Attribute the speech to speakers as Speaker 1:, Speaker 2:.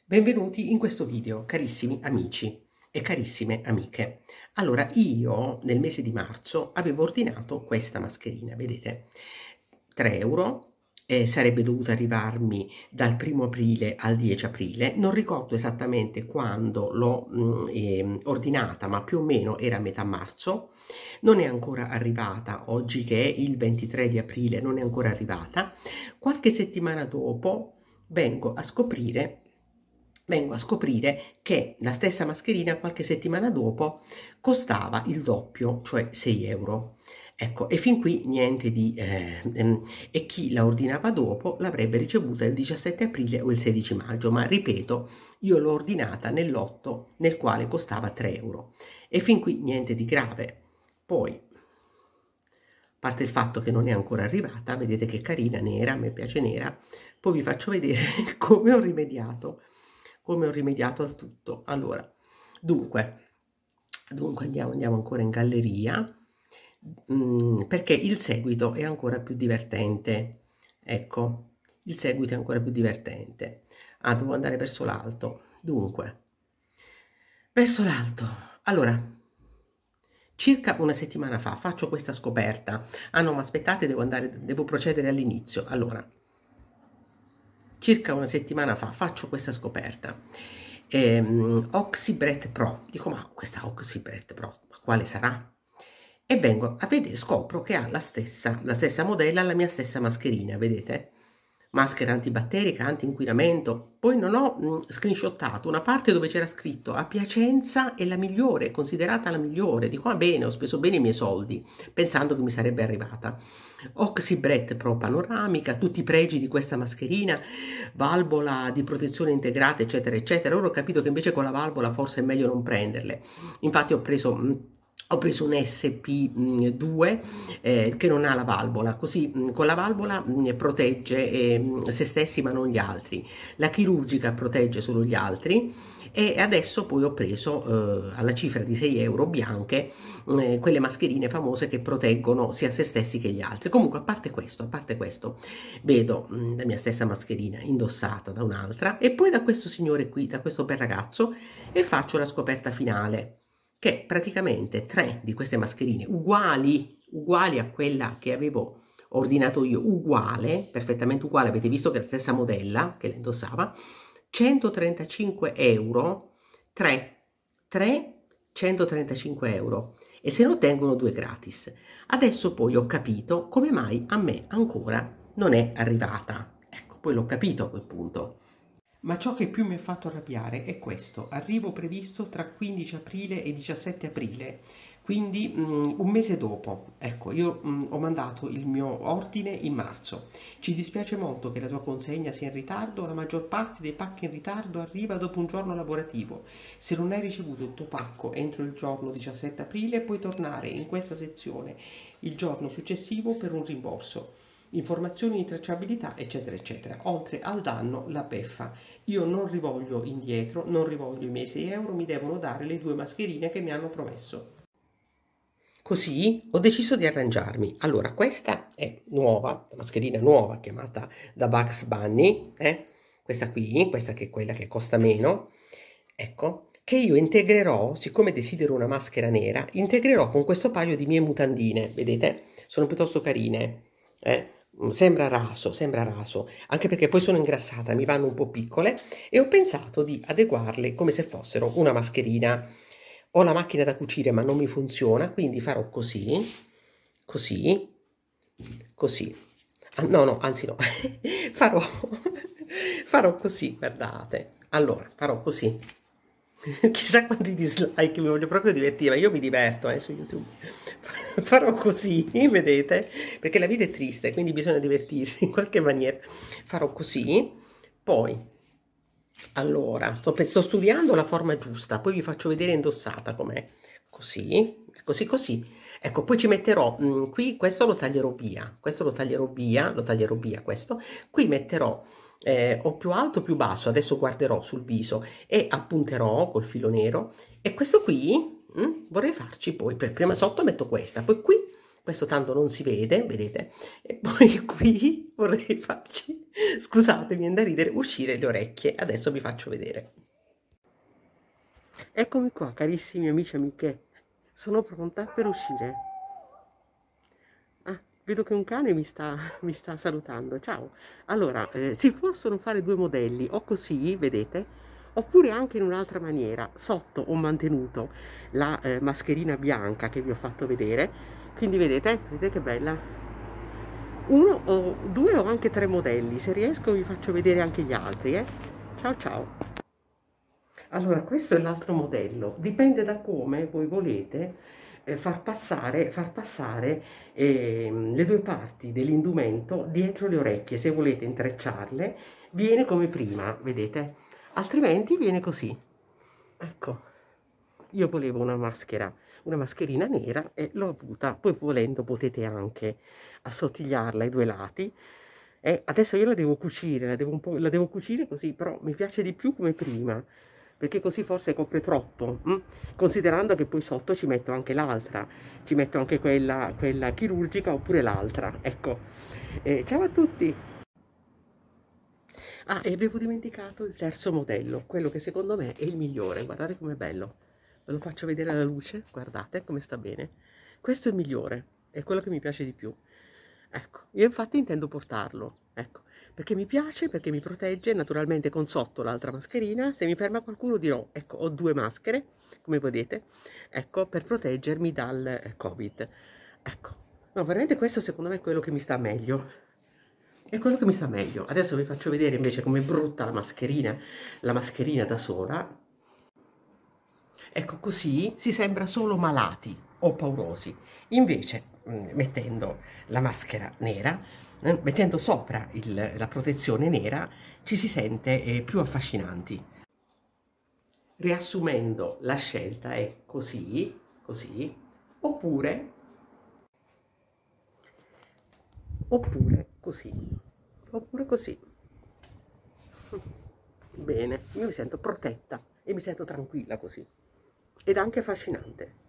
Speaker 1: Benvenuti in questo video, carissimi amici e carissime amiche. Allora, io nel mese di marzo avevo ordinato questa mascherina, vedete, 3 euro, sarebbe dovuta arrivarmi dal 1° aprile al 10 aprile, non ricordo esattamente quando l'ho ordinata, ma più o meno era a metà marzo, non è ancora arrivata, oggi che è il 23 di aprile non è ancora arrivata, qualche settimana dopo vengo a scoprire che la stessa mascherina qualche settimana dopo costava il doppio, cioè 6 euro. Ecco, e fin qui niente di... e chi la ordinava dopo l'avrebbe ricevuta il 17 aprile o il 16 maggio, ma ripeto, io l'ho ordinata nel lotto nel quale costava 3 euro. E fin qui niente di grave. Poi, a parte il fatto che non è ancora arrivata, vedete che carina, nera, a me piace nera, poi vi faccio vedere come ho rimediato al tutto. Allora, dunque andiamo ancora in galleria, perché il seguito è ancora più divertente. Ecco, il seguito è ancora più divertente. Ah, devo andare verso l'alto. Dunque, verso l'alto. Allora, circa una settimana fa faccio questa scoperta. Ah no, ma aspettate, devo procedere all'inizio. Allora, circa una settimana fa faccio questa scoperta. Oxybret Pro, dico, ma questa Oxybret Pro, ma quale sarà? E vengo a vedere, scopro che ha la stessa modella, la mia stessa mascherina, vedete? Maschera antibatterica, anti-inquinamento. Poi non ho screenshottato una parte dove c'era scritto a Piacenza è la migliore, considerata la migliore. Dico, va bene, ho speso bene i miei soldi, pensando che mi sarebbe arrivata. Oxybret Pro panoramica, tutti i pregi di questa mascherina, valvola di protezione integrata, eccetera, eccetera. Ora ho capito che invece con la valvola forse è meglio non prenderle. Infatti ho preso un SP2 che non ha la valvola, così con la valvola protegge se stessi ma non gli altri. La chirurgica protegge solo gli altri. E adesso poi ho preso alla cifra di 6 euro bianche quelle mascherine famose che proteggono sia se stessi che gli altri. Comunque, a parte questo, vedo la mia stessa mascherina indossata da un'altra e poi da questo signore qui, da questo bel ragazzo, e faccio la scoperta finale, che praticamente 3 di queste mascherine uguali a quella che avevo ordinato io, uguale, perfettamente uguale, avete visto che è la stessa modella che la indossava, 135 euro, 135 euro, e se ne ottengono 2 gratis. Adesso poi ho capito come mai a me ancora non è arrivata. Ecco, poi l'ho capito a quel punto. Ma ciò che più mi ha fatto arrabbiare è questo: arrivo previsto tra 15 aprile e 17 aprile, quindi un mese dopo. Ecco, io ho mandato il mio ordine in marzo. Ci dispiace molto che la tua consegna sia in ritardo, la maggior parte dei pacchi in ritardo arriva dopo un giorno lavorativo. Se non hai ricevuto il tuo pacco entro il giorno 17 aprile, puoi tornare in questa sezione il giorno successivo per un rimborso. Informazioni di tracciabilità, eccetera, eccetera. Oltre al danno, la beffa. Io non rivoglio indietro, non rivoglio i miei 6 euro, mi devono dare le 2 mascherine che mi hanno promesso. Così ho deciso di arrangiarmi. Allora, questa è nuova, la mascherina nuova chiamata da Bugs Bunny, questa qui, questa che è quella che costa meno, ecco, che io integrerò, siccome desidero una maschera nera, integrerò con questo paio di mie mutandine, vedete? Sono piuttosto carine, sembra raso, anche perché poi sono ingrassata, mi vanno un po' piccole, e ho pensato di adeguarle come se fossero una mascherina. Ho la macchina da cucire ma non mi funziona, quindi farò così, così, così. Ah, no, anzi no, farò, farò così, guardate. Allora, farò così. Chissà quanti dislike, mi voglio proprio divertire, ma io mi diverto su YouTube. Farò così, vedete? Perché la vita è triste, quindi bisogna divertirsi in qualche maniera. Farò così, poi... Allora, sto studiando la forma giusta, poi vi faccio vedere indossata com'è. Così, così, così. Ecco, poi ci metterò, qui questo lo taglierò via, questo lo taglierò via questo. Qui metterò o più alto o più basso, adesso guarderò sul viso e appunterò col filo nero. E questo qui vorrei farci poi, per prima sotto metto questa, poi qui questo tanto non si vede, vedete? E poi qui vorrei farci, scusatemi, viene da ridere, uscire le orecchie. Adesso vi faccio vedere. Eccomi qua, carissimi amici e amiche, sono pronta per uscire. Ah, vedo che un cane mi sta salutando. Ciao. Allora, si possono fare due modelli, o così, vedete, oppure anche in un'altra maniera. Sotto ho mantenuto la mascherina bianca che vi ho fatto vedere, quindi vedete che bella. Uno o due o anche tre modelli, se riesco vi faccio vedere anche gli altri, eh. Ciao ciao. Allora, questo è l'altro modello, dipende da come voi volete far passare le due parti dell'indumento dietro le orecchie. Se volete intrecciarle, viene come prima, vedete? Altrimenti viene così. Ecco, io volevo una maschera, una mascherina nera e l'ho avuta. Poi volendo potete anche assottigliarla ai due lati. Adesso io la devo cucire, la devo cucire così, però mi piace di più come prima, perché così forse copre troppo, considerando che poi sotto ci metto anche l'altra, ci metto anche quella chirurgica oppure l'altra, ecco. Ciao a tutti! Ah, e avevo dimenticato il terzo modello, quello che secondo me è il migliore, guardate com'è bello. Ve lo faccio vedere alla luce, guardate come sta bene. Questo è il migliore, è quello che mi piace di più. Ecco, io infatti intendo portarlo, ecco, perché mi piace, perché mi protegge, naturalmente con sotto l'altra mascherina. Se mi ferma qualcuno dirò, ecco, ho due maschere, come vedete, ecco, per proteggermi dal Covid. Ecco, no, veramente questo secondo me è quello che mi sta meglio. È quello che mi sta meglio. Adesso vi faccio vedere invece com'è brutta la mascherina da sola. Ecco, così si sembra solo malati o paurosi. Invece, mettendo la maschera nera, mettendo sopra la protezione nera, ci si sente più affascinanti. Riassumendo, la scelta è così, così, oppure, oppure così, oppure così. Bene, io mi sento protetta e mi sento tranquilla così. Ed anche affascinante.